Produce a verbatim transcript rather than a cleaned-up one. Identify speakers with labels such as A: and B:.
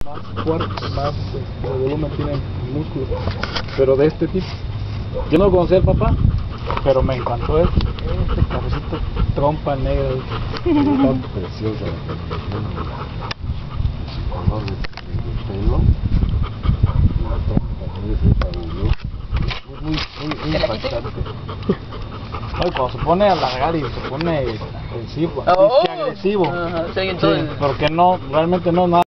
A: más fuerte, más este, de volumen tienen músculo, pero de este tipo. Yo no conocía al papá, pero me encantó este, este cabecito trompa negra.
B: Tan preciosa la presentación, el color de, de pelo, la trompa es fabulosa, muy, muy, muy impactante.
A: Ay, cuando se pone a largar y se pone agresivo,
C: Oh,
A: agresivo.
C: uh, sí,
A: Sí, porque no, realmente no nada.